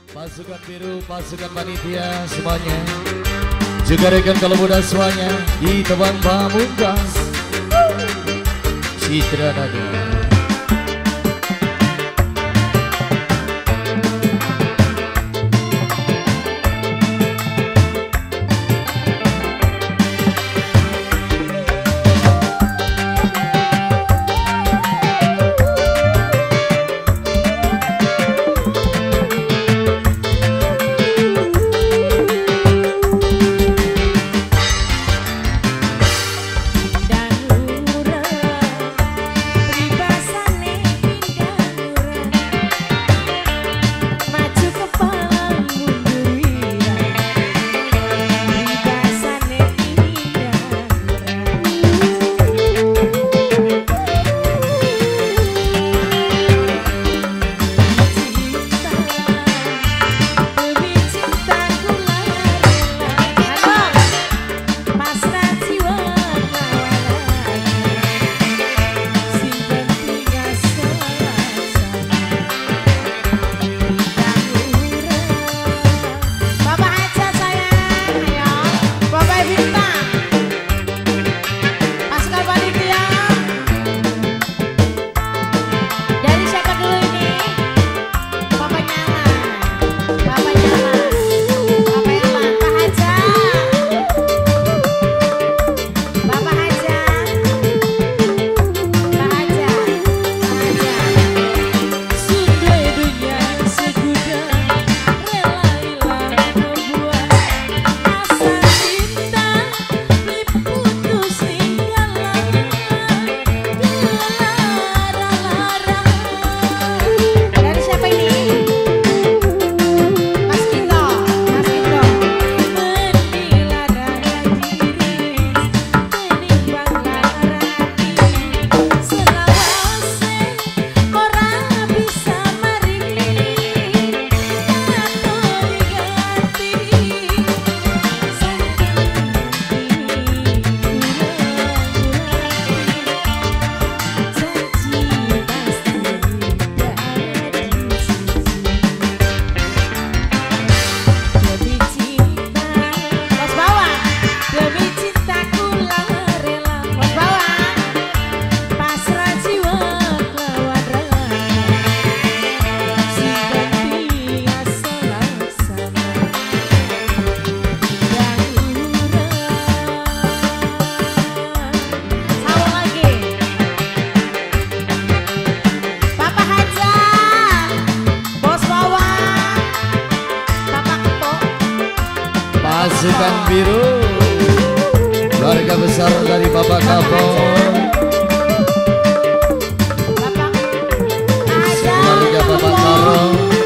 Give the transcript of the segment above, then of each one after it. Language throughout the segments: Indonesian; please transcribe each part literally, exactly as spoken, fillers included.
Pasukan biru, pasukan panitia semuanya, juga rekan kalau muda semuanya di Tebang Pamungkas Citra Nada. Pasukan biru, keluarga besar dari Bapak Kapol, keluarga Bapak Karo,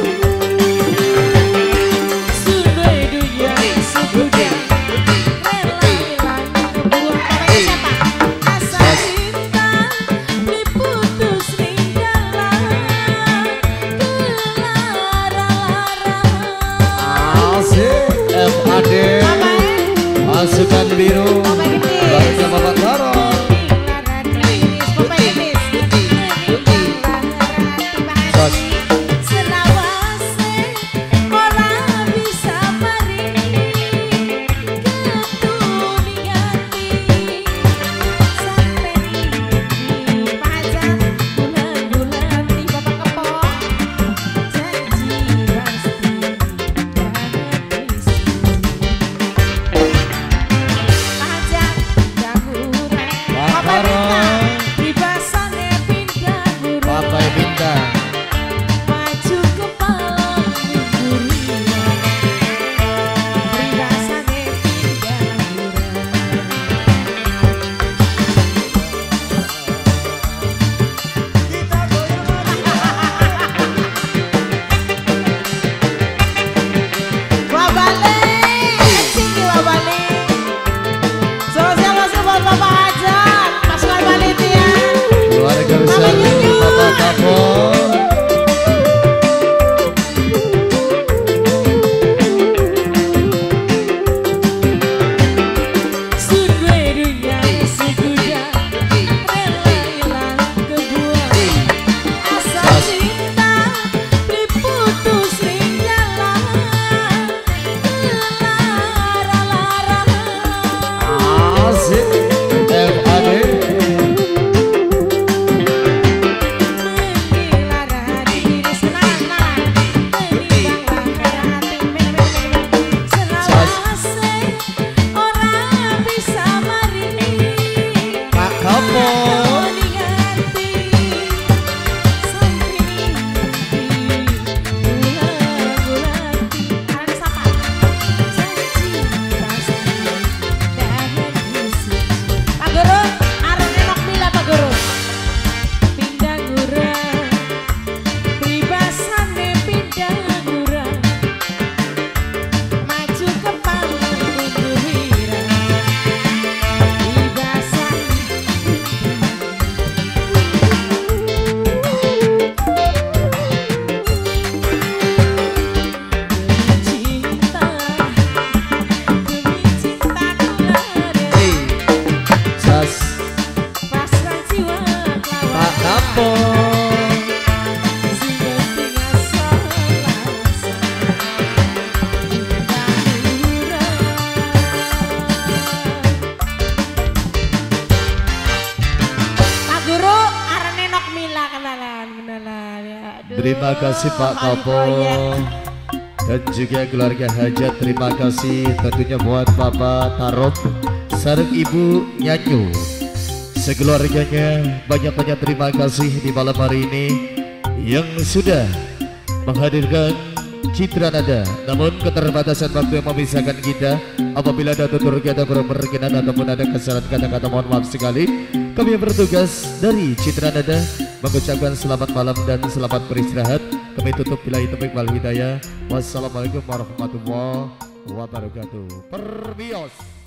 pasukan biru, keluarga Bapak Karo, Terima kasih Pak Kapol dan juga keluarga hajat. Terima kasih tentunya buat Bapak Tarok sareng Ibu Nyanyu sekeluarganya. Banyak-banyak terima kasih di malam hari ini yang sudah menghadirkan Citra Nada. Namun keterbatasan waktu yang memisahkan kita, apabila ada tutur kata kurang berkenan ataupun ada kesalahan kata-kata, mohon maaf sekali. Kami yang bertugas dari Citra Nada mengucapkan selamat malam dan selamat beristirahat. Kami tutup bila itu baik wal hidayah. Wassalamualaikum warahmatullahi wabarakatuh. Permios.